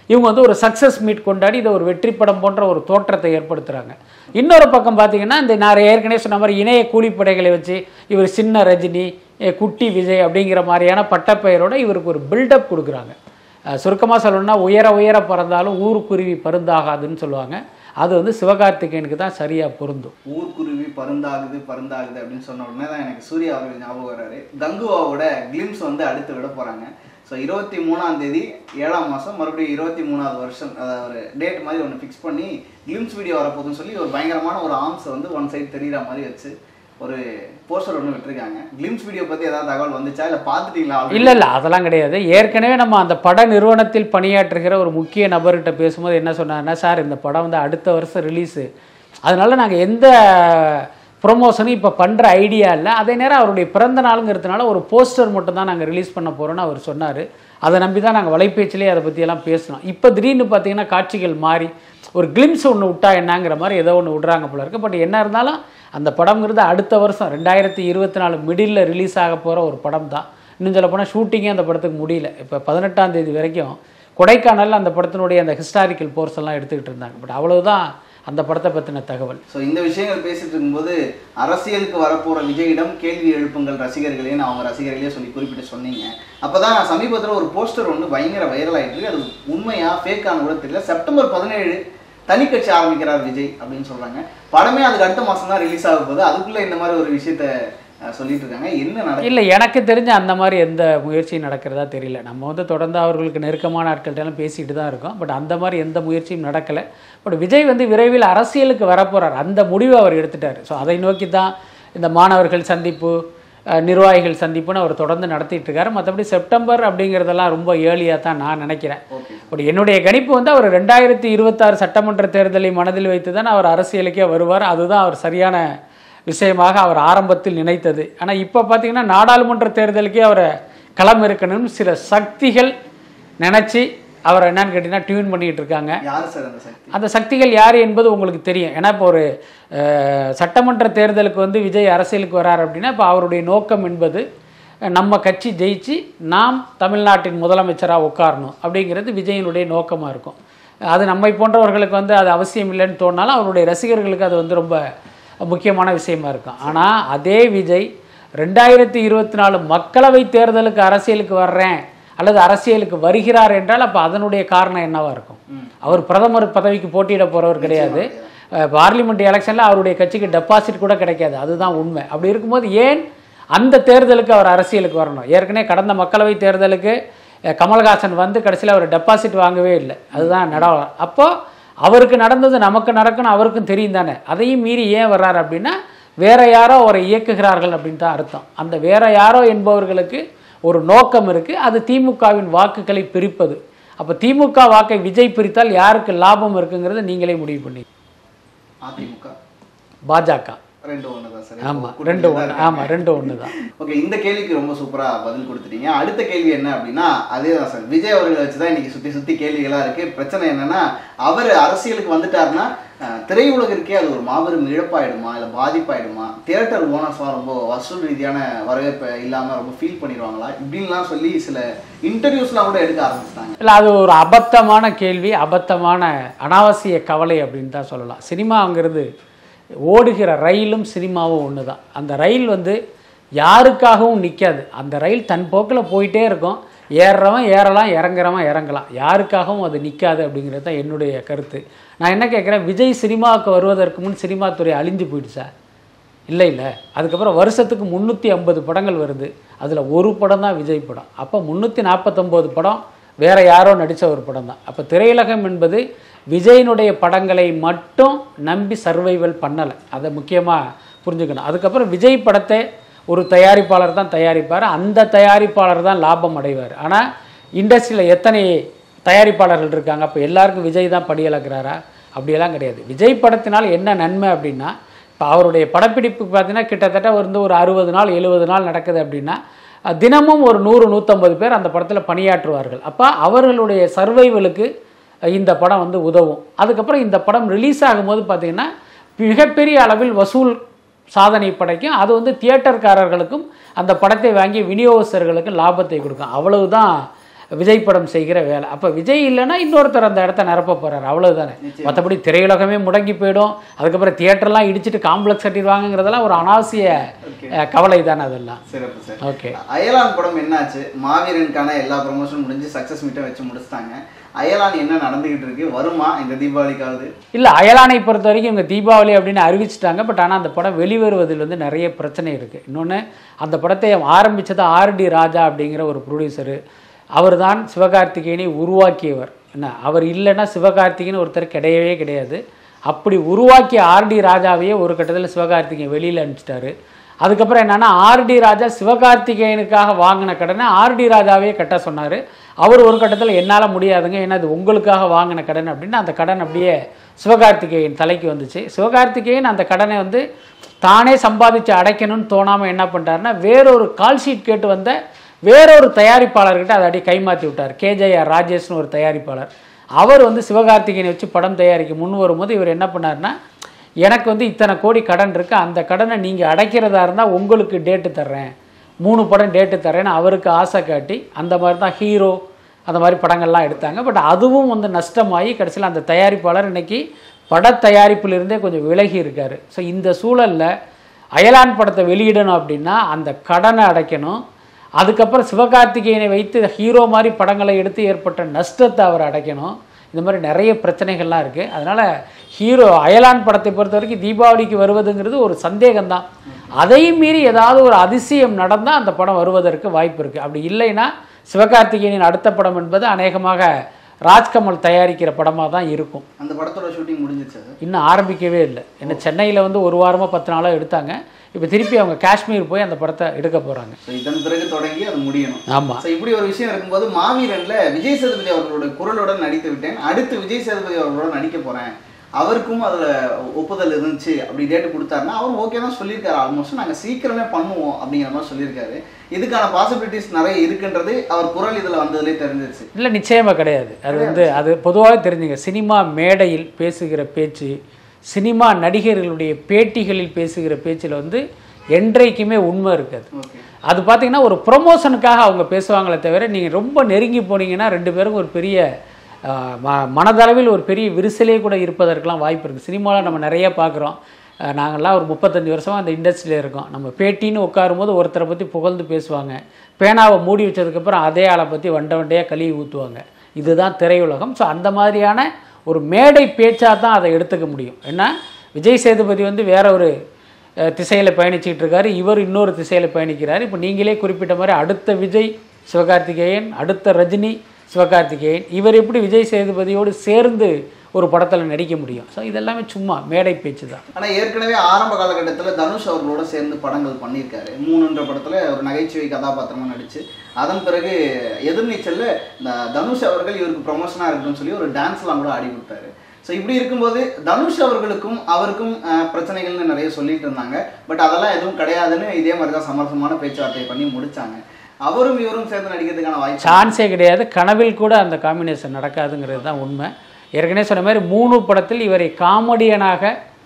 இவங்க வந்து ஒரு சக்ஸஸ் மீட் கொண்டாடி இதை ஒரு வெற்றி படம் போன்ற ஒரு தோற்றத்தை ஏற்படுத்துகிறாங்க. இன்னொரு பக்கம் பார்த்தீங்கன்னா இந்த நான் ஏற்கனவே சொன்ன மாதிரி இணைய கூலிப்படைகளை வச்சு இவர் சின்ன ரஜினி, குட்டி விஜய் அப்படிங்கிற மாதிரியான பட்டப்பெயரோட இவருக்கு ஒரு பில்டப் கொடுக்குறாங்க. சுருக்கமாக சொல்லணும்னா உயர உயர பறந்தாலும் ஊருக்குருவி பருந்தாகாதுன்னு சொல்லுவாங்க. அது வந்து சிவகார்த்திகேயனுக்கு தான் சரியாக பொருந்தும். ஊர்க்குருவி பருந்தாகுது பருந்தாகுது அப்படின்னு சொன்ன உடனே தான் எனக்கு சூர்யா அவர்கள் ஞாபகம் வர்றாரு. கங்குவாவோட கிளிம்ஸ் வந்து அடுத்து விட போகிறாங்க. ஸோ இருபத்தி மூணாம் தேதி ஏழாம் மாதம் மறுபடியும் இருபத்தி மூணாவது வருஷம் அதாவது ஒரு டேட் மாதிரி ஒன்று ஃபிக்ஸ் பண்ணி கிளிம்ஸ் வீடியோ வரப்போகுதுன்னு சொல்லி ஒரு பயங்கரமான ஒரு ஆர்ம்ஸை வந்து ஒன் சைடு தெரிகிற மாதிரி வச்சு ஒரு போஸ்டர் ஒன்று விட்டுருக்காங்க. கிளிம்ஸ் வீடியோ பற்றி ஏதாவது தகவல் வந்துச்சா இல்லை பார்த்துட்டீங்களா? இல்லை இல்லை அதெல்லாம் கிடையாது. ஏற்கனவே நம்ம அந்த பட நிறுவனத்தில் பணியாற்றுகிற ஒரு முக்கிய நபர்கிட்ட பேசும்போது என்ன சொன்னாங்கன்னா, சார் இந்த படம் வந்து அடுத்த வருஷம் ரிலீஸு, அதனால நாங்கள் எந்த ப்ரொமோஷனும் இப்போ பண்ணுற ஐடியா இல்லை, அதே நேரம் அவருடைய பிறந்த நாளுங்கிறதுனால ஒரு போஸ்டர் மட்டும் தான் நாங்கள் ரிலீஸ் பண்ண போகிறோன்னு அவர் சொன்னார். அதை நம்பி தான் நாங்கள் வலைப்பேச்சிலே அதை பற்றியெல்லாம் பேசணும். இப்போ திடீர்னு பார்த்தீங்கன்னா காட்சிகள் மாறி ஒரு கிளிம்ஸ் ஒன்று விட்டா என்னங்கிற மாதிரி ஏதோ ஒன்று விட்றாங்க போல இருக்குது. பட் என்ன இருந்தாலும் அந்த படம்ங்கிறது அடுத்த வருஷம் ரெண்டாயிரத்தி இருபத்தி நாலு மிடில் ரிலீஸ் ஆக போகிற ஒரு படம் தான். இன்னும் சொல்ல போனால் ஷூட்டிங்கே அந்த படத்துக்கு முடியல. இப்போ பதினெட்டாம் தேதி வரைக்கும் கொடைக்கானலில் அந்த படத்தினுடைய அந்த ஹிஸ்டாரிக்கல் போர்ஸ் எல்லாம் எடுத்துக்கிட்டு இருந்தாங்க. பட் அவ்வளவுதான் அந்த படத்தை பற்றின தகவல். ஸோ இந்த விஷயங்கள் பேசிட்டு இருக்கும்போது அரசியலுக்கு வரப்போகிற விஜயிடம் கேள்வி எழுப்புங்கள் ரசிகர்களே அவங்க ரசிகர்களே சொல்லி குறிப்பிட்டு சொன்னீங்க. அப்போ தான் சமீபத்தில் ஒரு போஸ்டர் ஒன்று பயங்கர வைரல் ஆகிட்டு இருக்கு. அது உண்மையா ஃபேக்கான கூட தெரியல. செப்டம்பர் பதினேழு தனி கட்சி ஆரம்பிக்கிறார் விஜய் அப்படின்னு சொல்கிறாங்க. படமே அதுக்கு அடுத்த மாதம் தான் ரிலீஸ் ஆக போகுது. அதுக்குள்ளே இந்த மாதிரி ஒரு விஷயத்த சொல்லிட்டு இருக்காங்க. என்ன நடக்கும்? இல்லை, எனக்கு தெரிஞ்ச அந்த மாதிரி எந்த முயற்சியும் நடக்கிறதா தெரியல. நம்ம வந்து தொடர்ந்து அவர்களுக்கு நெருக்கமான ஆட்கள்கிட்டலாம் பேசிகிட்டு தான் இருக்கோம். பட் அந்த மாதிரி எந்த முயற்சியும் நடக்கலை. பட் விஜய் வந்து விரைவில் அரசியலுக்கு வரப்போகிறார், அந்த முடிவை அவர் எடுத்துட்டார். ஸோ அதை நோக்கி தான் இந்த மாணவர்கள் சந்திப்பு, நிர்வாகிகள் சந்திப்புன்னு அவர் தொடர்ந்து நடத்திட்டு இருக்காரு. மற்றபடி செப்டம்பர் அப்படிங்கிறதெல்லாம் ரொம்ப ஏர்லியாக தான் நான் நினைக்கிறேன். பட் என்னுடைய கணிப்பு வந்து அவர் ரெண்டாயிரத்தி இருபத்தாறு சட்டமன்ற தேர்தலை மனதில் வைத்து தான் அவர் அரசியலுக்கே வருவார். அதுதான் அவர் சரியான விஷயமாக அவர் ஆரம்பத்தில் நினைத்தது. ஆனால் இப்போ பார்த்தீங்கன்னா நாடாளுமன்ற தேர்தலுக்கே அவரை களம் இருக்கணும்னு சில சக்திகள் நினச்சி அவரை என்னன்னு கேட்டிங்கன்னா டியூன் பண்ணிகிட்டு இருக்காங்க. அந்த சக்திகள் யார் என்பது உங்களுக்கு தெரியும். ஏன்னா இப்போ ஒரு சட்டமன்ற தேர்தலுக்கு வந்து விஜய் அரசியலுக்கு வரார் அப்படின்னா இப்போ அவருடைய நோக்கம் என்பது நம்ம கட்சி ஜெயிச்சு நாம் தமிழ்நாட்டின் முதலமைச்சராக உட்காரணும் அப்படிங்கிறது விஜயினுடைய நோக்கமாக இருக்கும். அது நம்மை போன்றவர்களுக்கு வந்து அது அவசியம் இல்லைன்னு தோணினாலும் அவருடைய ரசிகர்களுக்கு அது வந்து ரொம்ப முக்கியமான விஷயமா இருக்கும். ஆனால் அதே விஜய் ரெண்டாயிரத்தி இருபத்தி நாலு மக்களவை தேர்தலுக்கு அரசியலுக்கு வர்றேன் அல்லது அரசியலுக்கு வருகிறார் என்றால் அப்போ அதனுடைய காரணம் என்னவா இருக்கும்? அவர் பிரதமர் பதவிக்கு போட்டியிட போகிறவர் கிடையாது. பார்லிமெண்ட் எலெக்ஷனில் அவருடைய கட்சிக்கு டெபாசிட் கூட கிடைக்காது. அதுதான் உண்மை. அப்படி இருக்கும்போது ஏன் அந்த தேர்தலுக்கு அவர் அரசியலுக்கு வரணும்? ஏற்கனவே கடந்த மக்களவை தேர்தலுக்கு கமல்ஹாசன் வந்து கடைசியில் அவர் டெபாசிட் வாங்கவே இல்லை. அதுதான் நடவடிக்கை. அப்போது அவருக்கு நடந்தது நமக்கு நடக்கணும் அவருக்கும் தெரியும் தானே. அதையும் மீறி ஏன் வர்றாரு அப்படின்னா வேற யாரோ அவரை இயக்குகிறார்கள் அப்படின்னு தான் அர்த்தம். அந்த வேற யாரோ என்பவர்களுக்கு ஒரு நோக்கம் இருக்குது. அது திமுகவின் வாக்குகளை பிரிப்பது. அப்போ திமுக வாக்கை விஜய் பிரித்தால் யாருக்கு லாபம் இருக்குங்கிறத நீங்களே முடிவு பண்ணி. அதிமுக பாஜக ரெண்டு ஒன்று தான் சார். ஆமாம், ரெண்டு ஒன்று. ஆமாம், ரெண்டு ஒன்று தான். ஓகே, இந்த கேள்விக்கு ரொம்ப சூப்பராக பதில் கொடுத்துட்டீங்க. அடுத்த கேள்வி என்ன அப்படின்னா அதே தான் சார். விஜய் அவர்களை வச்சு தான் இன்றைக்கி சுற்றி சுற்றி கேள்விகளாக இருக்குது. பிரச்சனை என்னென்னா அவர் அரசியலுக்கு வந்துட்டாருன்னா திரையுலகிற்கே அது ஒரு மாபெரும் இழப்பாயிடுமா இல்லை பாதிப்பாயிடுமா? தியேட்டர் ஓனர்ஸ்லாம் ரொம்ப வசூல் ரீதியான வரவேற்பை இல்லாமல் ரொம்ப ஃபீல் பண்ணிடுவாங்களா இப்படின்லாம் சொல்லி சில இன்டர்வியூஸ்லாம் கூட எடுக்க ஆரம்பிச்சிட்டாங்க. இல்லை, அது ஒரு அபத்தமான கேள்வி, அபத்தமான அனாவசிய கவலை அப்படின்னு தான் சொல்லலாம். சினிமாங்கிறது ஓடுகிற ரயிலும் சினிமாவும் ஒன்று தான். அந்த ரயில் வந்து யாருக்காகவும் நிற்காது. அந்த ரயில் தன் போக்கில் போயிட்டே இருக்கும். ஏறுறவன் ஏறலாம், இறங்குறவன் இறங்கலாம். யாருக்காகவும் அது நிற்காது அப்படிங்கிறது தான் என்னுடைய கருத்து. நான் என்ன கேட்குறேன், விஜய் சினிமாவுக்கு வருவதற்கு முன் சினிமா துறை அழிஞ்சு போயிடுச்சா? இல்லை இல்லை. அதுக்கப்புறம் வருஷத்துக்கு முந்நூற்றி ஐம்பது படங்கள் வருது. அதில் ஒரு படம் தான் விஜய் படம். அப்போ முந்நூற்றி நாற்பத்தொம்போது படம் வேறு யாரோ நடித்த ஒரு படம் தான். அப்போ திரையுலகம் என்பது விஜயினுடைய படங்களை மட்டும் நம்பி சர்வைவல் பண்ணலை. அதை முக்கியமாக புரிஞ்சுக்கணும். அதுக்கப்புறம் விஜய் படத்தை ஒரு தயாரிப்பாளர் தான் தயாரிப்பார். அந்த தயாரிப்பாளர் தான் லாபம் அடைவார். ஆனால் இண்டஸ்ட்ரியில் எத்தனை தயாரிப்பாளர்கள் இருக்காங்க? அப்போ எல்லாருக்கும் விஜய் தான் படியளக்கிறாரா? அப்படியெல்லாம் கிடையாது. விஜய் படத்தினால் என்ன நன்மை அப்படின்னா இப்போ அவருடைய படப்பிடிப்பு பார்த்தீங்கன்னா கிட்டத்தட்ட வந்து ஒரு அறுபது நாள் எழுபது நாள் நடக்குது அப்படின்னா தினமும் ஒரு நூறு நூற்றம்பது பேர் அந்த படத்தில் பணியாற்றுவார்கள். அப்போ அவர்களுடைய சர்வைவலுக்கு இந்த படம் வந்து உதவும். அதுக்கப்புறம் இந்த படம் ரிலீஸ் ஆகும்போது பார்த்திங்கன்னா மிகப்பெரிய அளவில் வசூல் சாதனை படைக்கும். அது வந்து தியேட்டர்காரர்களுக்கும் அந்த படத்தை வாங்கி விநியோகஸ்தர்களுக்கும் லாபத்தை கொடுக்கும். அவ்வளவுதான் விஜய் படம் செய்கிற வேலை. அப்போ விஜய் இல்லைன்னா இன்னொருத்தர் அந்த இடத்த நிரப்ப போகிறார், அவ்வளோதானே. மற்றபடி திரையுலகமே முடங்கி போயிடும், அதுக்கப்புறம் தியேட்டர்லாம் இடிச்சிட்டு காம்ப்ளெக்ஸ் கட்டிடுவாங்கிறதெல்லாம் ஒரு அனாவசிய கவலை தானே அதெல்லாம். சிறப்பு சார். ஓகே, அயலான் படம் என்னாச்சு? மாவீரனுக்கான எல்லா ப்ரொமோஷன் முடிஞ்சு சக்ஸஸ் மீட்டை வச்சு முடிச்சிட்டாங்க. அயலான் என்ன நடந்துகிட்டு இருக்கு? வருமா இந்த தீபாவளிக்காவது? இல்லை, அயலானை பொறுத்த வரைக்கும் இவங்க தீபாவளி அப்படின்னு அறிவிச்சிட்டாங்க. பட் ஆனால் அந்த படம் வெளிவருவதில் வந்து நிறைய பிரச்சனை இருக்குது. இன்னொன்று, அந்த படத்தை ஆரம்பித்தது ஆர் டி ராஜா அப்படிங்கிற ஒரு ப்ரொடியூசரு. அவர் தான் சிவகார்த்திகேயனை உருவாக்கியவர். என்ன, அவர் இல்லைன்னா சிவகார்த்திகேயன் ஒருத்தர் கிடையவே கிடையாது. அப்படி உருவாக்கிய ஆர் டி ராஜாவையே ஒரு கட்டத்தில் சிவகார்த்திகேயன் வெளியில் அனுப்பிச்சிட்டாரு. அதுக்கப்புறம் என்னென்னா, ஆர் டி ராஜா சிவகார்த்திகேயனுக்காக வாங்கின கடனை ஆர் டி ராஜாவே கட்ட சொன்னார். அவர் ஒரு கட்டத்தில் என்னால் முடியாதுங்க, ஏன்னா அது உங்களுக்காக வாங்கின கடன் அப்படின்னு அந்த கடன் அப்படியே சிவகார்த்திகேயன் தலைக்கு வந்துச்சு. சிவகார்த்திகேயன் அந்த கடனை வந்து தானே சம்பாதிச்சு அடைக்கணும்னு தோணாமல் என்ன பண்ணுறாருன்னா, வேறொரு கால் ஷீட் கேட்டு வந்த வேறொரு தயாரிப்பாளர்கிட்ட அதை அப்படியே கைமாற்றி விட்டார். கேஜேஆர் ராஜேஷ்னு ஒரு தயாரிப்பாளர். அவர் வந்து சிவகார்த்திகேயனை வச்சு படம் தயாரிக்க முன் வரும்போது இவர் என்ன பண்ணார்னா, எனக்கு வந்து இத்தனை கோடி கடன் இருக்குது, அந்த கடனை நீங்கள் அடைக்கிறதா இருந்தால் உங்களுக்கு டேட்டு தர்றேன், மூணு படம் டேட்டு தர்றேன்னு அவருக்கு ஆசை காட்டி அந்த மாதிரி தான் ஹீரோ அந்த மாதிரி படங்கள்லாம் எடுத்தாங்க. பட் அதுவும் வந்து நஷ்டமாகி கடைசியில் அந்த தயாரிப்பாளர் இன்றைக்கி பட தயாரிப்பிலிருந்தே கொஞ்சம் விலகி இருக்கார். ஸோ இந்த சூழலில் அயலான் படத்தை வெளியிடணும் அப்படின்னா அந்த கடனை அடைக்கணும், அதுக்கப்புறம் சிவகார்த்திகேயனை வைத்து ஹீரோ மாதிரி படங்களை எடுத்து ஏற்பட்ட நஷ்டத்தை அவர் அடைக்கணும். இந்த மாதிரி நிறைய பிரச்சனைகள்லாம் இருக்குது. அதனால் ஹீரோ அயலான் படத்தை பொறுத்த வரைக்கும் தீபாவளிக்கு வருவதுங்கிறது ஒரு சந்தேகம்தான். அதையும் மீறி ஏதாவது ஒரு அதிசயம் நடந்தால் அந்த படம் வருவதற்கு வாய்ப்பு இருக்குது. அப்படி இல்லைன்னா சிவகார்த்திகேயனின் அடுத்த படம் என்பது அநேகமாக ராஜ்கமல் தயாரிக்கிற படமாக தான் இருக்கும். அந்த படத்தோட ஷூட்டிங் முடிஞ்சிச்சு, இன்னும் ஆரம்பிக்கவே இல்லை. ஏன்னா சென்னையில் வந்து ஒரு வாரமாக பத்து நாளாக எடுத்தாங்க. இப்போ திருப்பி அவங்க காஷ்மீர் போய் அந்த படத்தை எடுக்க போகிறாங்க. இதன் பிறகு தொடங்கி அது முடியணும். ஆமாம். ஸோ இப்படி ஒரு விஷயம் இருக்கும்போது மாவீரனில் விஜய் சேதுபதி அவர்களோட குரலுடன் நடித்து விட்டேன், அடுத்து விஜய் சேதுபதி அவர்களோட நடிக்க போகிறேன், அவருக்கும் அதில் ஒப்புதல் இருந்துச்சு அப்படி டேட்டு கொடுத்தாருன்னா அவர் ஓகே தான் சொல்லியிருக்காரு. ஆல்மோஸ்ட் நாங்கள் சீக்கிரமே பண்ணுவோம் அப்படிங்கிற மாதிரி சொல்லியிருக்காரு. இதுக்கான பாசிபிலிட்டிஸ் நிறைய இருக்குன்றது அவர் குரல் இதில் வந்ததுலேயே தெரிஞ்சிருச்சு. இல்லை, நிச்சயமாக கிடையாது. அது வந்து அது பொதுவாக தெரிஞ்சுங்க. சினிமா மேடையில் பேசுகிற பேச்சு, சினிமா நடிகர்களுடைய பேட்டிகளில் பேசுகிற பேச்சில் வந்து என்றைக்குமே உண்மை இருக்காது. அது பார்த்திங்கன்னா ஒரு ப்ரொமோஷனுக்காக அவங்க பேசுவாங்களே தவிர நீங்கள் ரொம்ப நெருங்கி போனீங்கன்னா ரெண்டு பேரும் ஒரு பெரிய ம மனதளவில் ஒரு பெரிய விரிசலே கூட இருப்பதற்கெலாம் வாய்ப்பு இருக்குது. சினிமாவில் நம்ம நிறைய பார்க்குறோம். நாங்கள்லாம் ஒரு முப்பத்தஞ்சு வருஷமாக அந்த இண்டஸ்ட்ரியில் இருக்கோம். நம்ம பேட்டின்னு உட்காரும்போது ஒருத்தரை பற்றி புகழ்ந்து பேசுவாங்க, பேனாவை மூடி வச்சதுக்கப்புறம் அதே ஆளை பற்றி வண்ட வண்டையாக கழுவி ஊற்றுவாங்க. இதுதான் திரையுலகம். ஸோ அந்த மாதிரியான ஒரு மேடை பேச்சாக தான் அதை எடுத்துக்க முடியும். ஏன்னா விஜய் சேதுபதி வந்து வேற ஒரு திசையில் பயணிச்சுக்கிட்டு இருக்காரு, இவர் இன்னொரு திசையில் பயணிக்கிறார். இப்போ நீங்களே குறிப்பிட்ட மாதிரி அடுத்த விஜய் சிவகார்த்திகேயன், அடுத்த ரஜினி சிவகார்த்திகேயன், இவர் எப்படி விஜய் சேதுபதியோடு சேர்ந்து ஒரு படத்தில் நடிக்க முடியும்? ஸோ இதெல்லாமே சும்மா மேடை பேச்சு தான். ஆனால் ஏற்கனவே ஆரம்ப காலகட்டத்தில் தனுஷ் அவர்களோட சேர்ந்து படங்கள் பண்ணியிருக்காரு. மூணுன்ற படத்தில் ஒரு நகைச்சுவை கதாபாத்திரமாக நடித்து, அதன் பிறகு எதிர்நீச்சலில் இந்த தனுஷ் அவர்கள் இவருக்கு ப்ரொமோஷனாக இருக்குன்னு சொல்லி ஒரு டான்ஸ்லாம் கூட ஆடி கொடுத்தாரு. ஸோ இப்படி இருக்கும்போது தனுஷ் அவர்களுக்கும் அவருக்கும் பிரச்சனைகள்னு நிறைய சொல்லிட்டு இருந்தாங்க. பட் அதெல்லாம் எதுவும் கிடையாதுன்னு இதே மாதிரி தான் சமரசமான பேச்சுவார்த்தை பண்ணி முடித்தாங்க. அவரும் இவரும் சேர்ந்து நடிக்கிறதுக்கான வாய்ப்பு சான்ஸே கிடையாது. கனவில் கூட அந்த காம்பினேஷன் நடக்காதுங்கிறது தான் உண்மை. ஏற்கனவே சொன்ன மாதிரி மூணு படத்தில் இவரை காமெடியனாக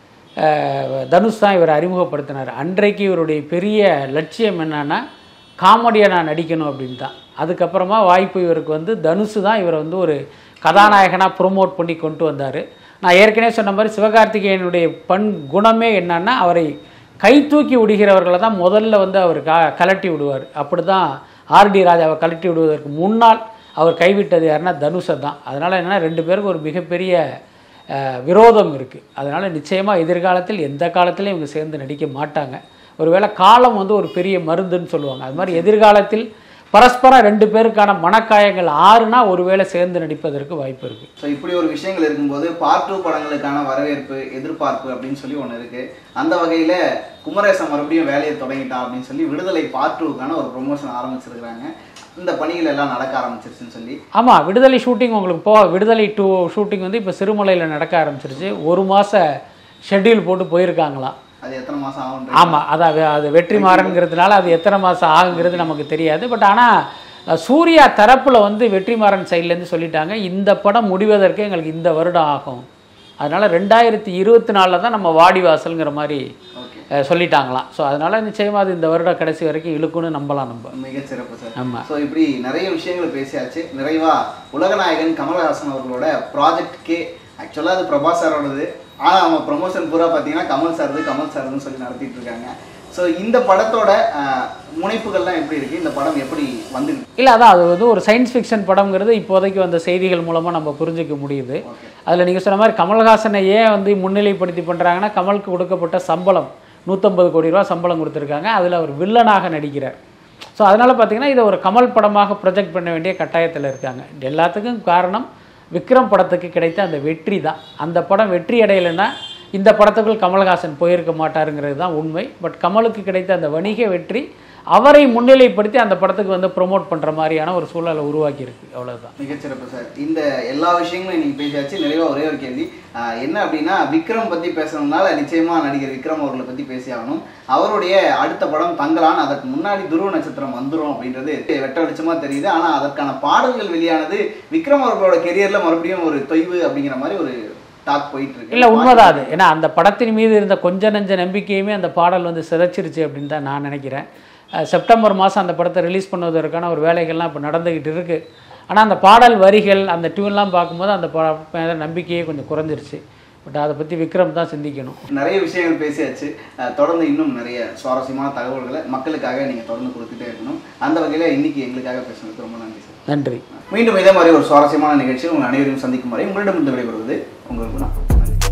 தனுஷ் தான் இவரை அறிமுகப்படுத்தினார். அன்றைக்கு இவருடைய பெரிய லட்சியம் என்னன்னா காமெடியனாக நடிக்கணும் அப்படின்னு தான். அதுக்கப்புறமா வாய்ப்பு இவருக்கு வந்து தனுஷ் தான் இவரை வந்து ஒரு கதாநாயகனாக ப்ரொமோட் பண்ணி கொண்டு வந்தார். நான் ஏற்கனவே சொன்ன மாதிரி சிவகார்த்திகேயனுடைய பண் குணமே என்னன்னா அவரை கை தூக்கி விடுகிறவர்களை தான் முதல்ல வந்து அவர் க கலட்டி விடுவார். அப்படி தான் ஆர் டி ராஜாவை கலட்டி விடுவதற்கு முன்னால் அவர் கைவிட்டது யாருன்னா தனுஷை தான். அதனால் என்னென்னா ரெண்டு பேருக்கு ஒரு மிகப்பெரிய விரோதம் இருக்குது. அதனால் நிச்சயமாக எதிர்காலத்தில் எந்த காலத்திலையும் இவங்க சேர்ந்து நடிக்க மாட்டாங்க. ஒருவேளை காலம் வந்து ஒரு பெரிய மருந்துன்னு சொல்லுவாங்க. அது மாதிரி எதிர்காலத்தில் பரஸ்பரம் ரெண்டு பேருக்கான மனக்காயங்கள் ஆறுனா ஒருவேளை சேர்ந்து நடிப்பதற்கு வாய்ப்பு இருக்குது. ஸோ இப்படி ஒரு விஷயங்கள் இருக்கும்போது பார்ட் டூ படங்களுக்கான வரவேற்பு எதிர்பார்ப்பு அப்படின்னு சொல்லி ஒன்று இருக்குது. அந்த வகையில் குமரேசன் மறுபடியும் வேலையை தொடங்கிட்டான் அப்படின்னு சொல்லி விடுதலை பார்ட் டூக்கான ஒரு ப்ரொமோஷன் ஆரம்பிச்சிருக்கிறாங்க. இந்த பணிகள் எல்லாம் நடக்க ஆரம்பிச்சிருச்சுன்னு சொல்லி. ஆமாம், விடுதலை ஷூட்டிங் உங்களுக்கு போ விடுதலை டூ ஷூட்டிங் வந்து இப்போ சிறுமலையில் நடக்க ஆரம்பிச்சிருச்சு. ஒரு மாதம் ஷெட்யூல் போட்டு போயிருக்காங்களாம். அது எத்தனை மாதம் ஆகும்? ஆமாம், அதான் அது வெற்றிமாறன்ங்கிறதுனால அது எத்தனை மாதம் ஆகுங்கிறது நமக்கு தெரியாது. பட் ஆனால் சூர்யா தரப்பில் வந்து வெற்றிமாறன் சைட்லேருந்து சொல்லிட்டாங்க, இந்த படம் முடிவதற்கு எங்களுக்கு இந்த வருடம் ஆகும், அதனால் ரெண்டாயிரத்தி இருபத்தி நாலில் தான் நம்ம வாடிவாசல்ங்கிற மாதிரி சொல்லிட்டாங்களாம். ஸோ அதனால் நிச்சயமாக அது இந்த வருட கடைசி வரைக்கும் இழுக்குன்னு நம்பலாம். நம்ம மிகச்சிறப்பு சார். ஆமாம். ஸோ இப்படி நிறைய விஷயங்களை பேசியாச்சு. நிறைவாக உலகநாயகன் கமல்ஹாசன் அவர்களோட ப்ராஜெக்ட்கே ஆக்சுவலாக அது பிரபாஸ் சாரோடது, ஆனால் அவங்க ப்ரொமோஷன் பூரா பார்த்தீங்கன்னா கமல் சார்து கமல் சார்துன்னு சொல்லி நடத்திட்டு இருக்காங்க. ஸோ இந்த படத்தோட முனைப்புகள்லாம் எப்படி இருக்குது, இந்த படம் எப்படி வந்து இல்லை அதான் அது வந்து ஒரு சயின்ஸ் ஃபிக்ஷன் படம்ங்கிறது இப்போதைக்கு வந்த செய்திகள் மூலமாக நம்ம புரிஞ்சிக்க முடியுது. அதில் நீங்கள் சொன்ன மாதிரி கமல்ஹாசனை ஏன் வந்து முன்னிலைப்படுத்தி பண்ணுறாங்கன்னா, கமலுக்கு கொடுக்கப்பட்ட சம்பளம் நூற்றம்பது கோடி ரூபா சம்பளம் கொடுத்துருக்காங்க. அதில் அவர் வில்லனாக நடிக்கிறார். ஸோ அதனால் பார்த்திங்கன்னா இதை ஒரு கமல் படமாக ப்ரொஜெக்ட் பண்ண வேண்டிய கட்டாயத்தில் இருக்காங்க. எல்லாத்துக்கும் காரணம் விக்ரம் படத்துக்கு கிடைத்த அந்த வெற்றி தான். அந்த படம் வெற்றி அடையலைன்னா இந்த படத்துக்குள் கமல்ஹாசன் போயிருக்க மாட்டாருங்கிறது தான் உண்மை. பட் கமலுக்கு கிடைத்த அந்த வணிக வெற்றி அவரை முன்னிலைப்படுத்தி அந்த படத்துக்கு வந்து ப்ரொமோட் பண்ணுற மாதிரியான ஒரு சூழலை உருவாக்கியிருக்கு. அவ்வளோதான். மிகச்சிறப்பு சார். இந்த எல்லா விஷயங்களும் இன்றைக்கி பேசியாச்சு. நிறைவாக ஒரே ஒரு கேள்வி என்ன அப்படின்னா, விக்ரம் பற்றி பேசணும்னால நிச்சயமாக நடிகர் விக்ரம் அவர்களை பற்றி பேசி ஆகணும். அவருடைய அடுத்த படம் தங்கலான், அதற்கு முன்னாடி துருவ நட்சத்திரம் வந்துடும் அப்படின்றது வெட்ட வெளிச்சமாக தெரியுது. ஆனால் அதற்கான பாடல்கள் வெளியானது விக்ரம் அவர்களோட கெரியரில் மறுபடியும் ஒரு தொய்வு அப்படிங்கிற மாதிரி ஒரு டாக் போயிட்டு இருக்கு. இல்லை உண்மைதான் அது. ஏன்னா அந்த படத்தின் மீது இருந்த கொஞ்ச நஞ்ச நம்பிக்கையுமே அந்த பாடல் வந்து சிதைச்சிருச்சு அப்படின்னு தான் நான் நினைக்கிறேன். செப்டம்பர் மாதம் அந்த படத்தை ரிலீஸ் பண்ணுவதற்கான ஒரு வேலைகள்லாம் இப்போ நடந்துக்கிட்டு இருக்குது. ஆனால் அந்த பாடல் வரிகள் அந்த டியூன்லாம் பார்க்கும்போது அந்த பட நம்பிக்கையே கொஞ்சம் குறைஞ்சிருச்சு. பட் அதை பற்றி விக்ரம் தான் சிந்திக்கணும். நிறைய விஷயங்கள் பேசியாச்சு. தொடர்ந்து இன்னும் நிறைய சுவாரஸ்யமான தகவல்களை மக்களுக்காக நீங்கள் தொடர்ந்து கொடுத்துட்டே இருக்கணும். அந்த வகையில் இன்னைக்கு எங்களுக்காக பேசுனதுக்கு ரொம்ப நன்றி சார். நன்றி. மீண்டும் இதே மாதிரி ஒரு சுவாரஸ்யமான நிகழ்ச்சியில் உங்கள் அனைவரையும் சந்திக்கும் வரை உங்களிடம் இருந்து விடைபெறுவது உங்களுக்கு நான்.